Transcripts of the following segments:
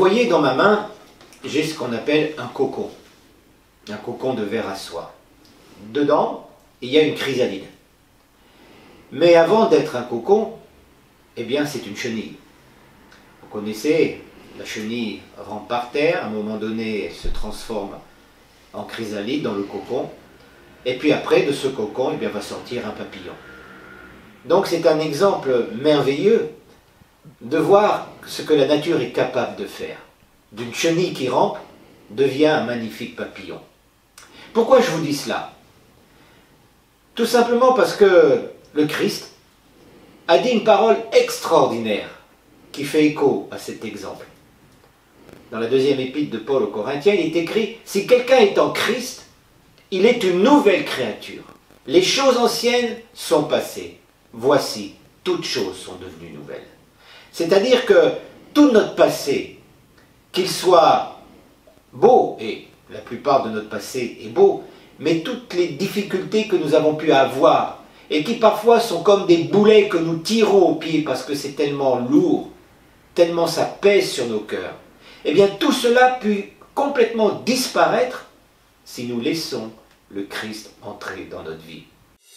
voyez, dans ma main, j'ai ce qu'on appelle un cocon de verre à soie. Dedans, il y a une chrysalide. Mais avant d'être un cocon, eh bien, c'est une chenille. Vous connaissez, la chenille rampe par terre, à un moment donné, elle se transforme en chrysalide dans le cocon, et puis après, de ce cocon, eh bien, va sortir un papillon. Donc c'est un exemple merveilleux de voir ce que la nature est capable de faire. D'une chenille qui rampe devient un magnifique papillon. Pourquoi je vous dis cela? Tout simplement parce que le Christ a dit une parole extraordinaire qui fait écho à cet exemple. Dans la deuxième épître de Paul aux Corinthiens, il est écrit « Si quelqu'un est en Christ, il est une nouvelle créature. Les choses anciennes sont passées. Voici, toutes choses sont devenues nouvelles. » C'est-à-dire que tout notre passé, qu'il soit beau, et la plupart de notre passé est beau, mais toutes les difficultés que nous avons pu avoir, et qui parfois sont comme des boulets que nous tirons au pied parce que c'est tellement lourd, tellement ça pèse sur nos cœurs, eh bien tout cela peut complètement disparaître si nous laissons le Christ entrer dans notre vie.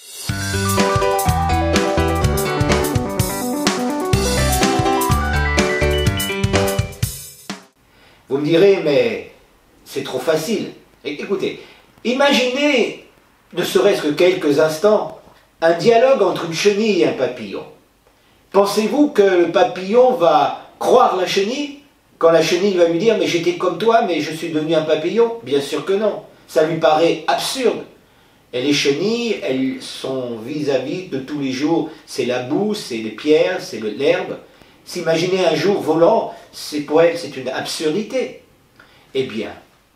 Vous me direz, mais c'est trop facile. Écoutez, imaginez, ne serait-ce que quelques instants, un dialogue entre une chenille et un papillon. Pensez-vous que le papillon va croire la chenille quand la chenille va lui dire « mais j'étais comme toi, mais je suis devenu un papillon ». Bien sûr que non, ça lui paraît absurde. Et les chenilles, elles sont vis-à-vis de tous les jours, c'est la boue, c'est les pierres, c'est l'herbe. S'imaginer un jour volant, pour elles c'est une absurdité. Eh bien,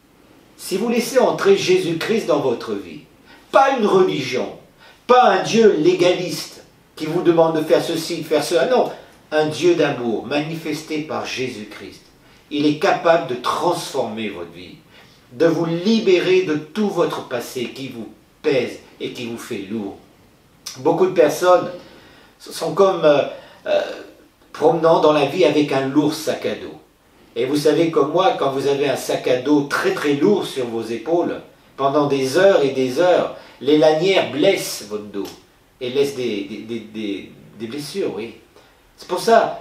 si vous laissez entrer Jésus-Christ dans votre vie, pas une religion, pas un Dieu légaliste qui vous demande de faire ceci, de faire cela, non, un Dieu d'amour manifesté par Jésus-Christ. Il est capable de transformer votre vie, de vous libérer de tout votre passé qui vous pèse et qui vous fait lourd. Beaucoup de personnes sont comme promenant dans la vie avec un lourd sac à dos. Et vous savez comme moi, quand vous avez un sac à dos très très lourd sur vos épaules, pendant des heures et des heures, les lanières blessent votre dos et laissent des blessures, oui. C'est pour ça,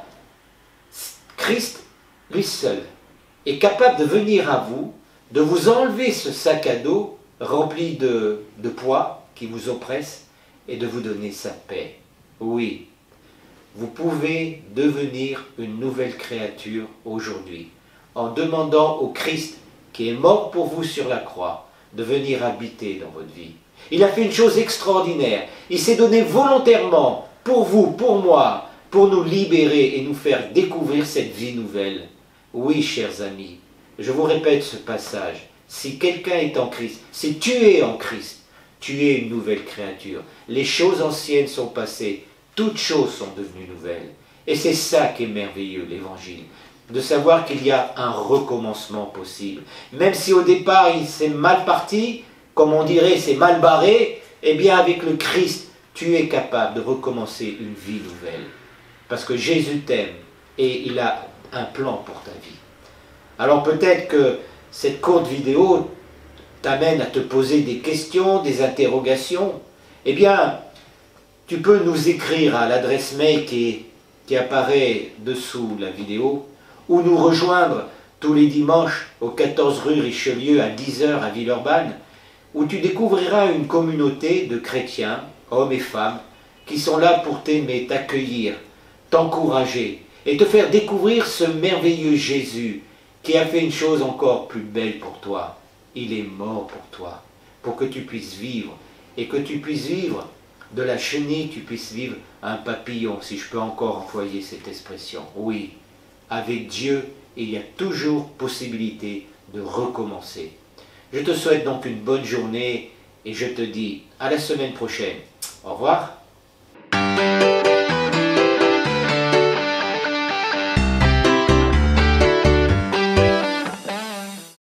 Christ, lui seul, est capable de venir à vous, de vous enlever ce sac à dos rempli de poids qui vous oppresse et de vous donner sa paix. Oui, vous pouvez devenir une nouvelle créature aujourd'hui en demandant au Christ qui est mort pour vous sur la croix de venir habiter dans votre vie. Il a fait une chose extraordinaire. Il s'est donné volontairement pour vous, pour moi, pour nous libérer et nous faire découvrir cette vie nouvelle. Oui, chers amis, je vous répète ce passage. Si quelqu'un est en Christ, si tu es en Christ, tu es une nouvelle créature. Les choses anciennes sont passées, toutes choses sont devenues nouvelles. Et c'est ça qui est merveilleux, l'Évangile, de savoir qu'il y a un recommencement possible. Même si au départ il s'est mal parti, comme on dirait c'est mal barré, eh bien avec le Christ, tu es capable de recommencer une vie nouvelle. Parce que Jésus t'aime et il a un plan pour ta vie. Alors peut-être que cette courte vidéo t'amène à te poser des questions, des interrogations. Eh bien, tu peux nous écrire à l'adresse mail qui apparaît dessous la vidéo, ou nous rejoindre tous les dimanches au 14 rue Richelieu à 10 h à Villeurbanne, où tu découvriras une communauté de chrétiens, hommes et femmes, qui sont là pour t'aimer, t'accueillir, t'encourager et te faire découvrir ce merveilleux Jésus qui a fait une chose encore plus belle pour toi. Il est mort pour toi, pour que tu puisses vivre, et que tu puisses vivre de la chenille, tu puisses vivre un papillon, si je peux encore employer cette expression. Oui, avec Dieu, il y a toujours possibilité de recommencer. Je te souhaite donc une bonne journée et je te dis à la semaine prochaine. Au revoir.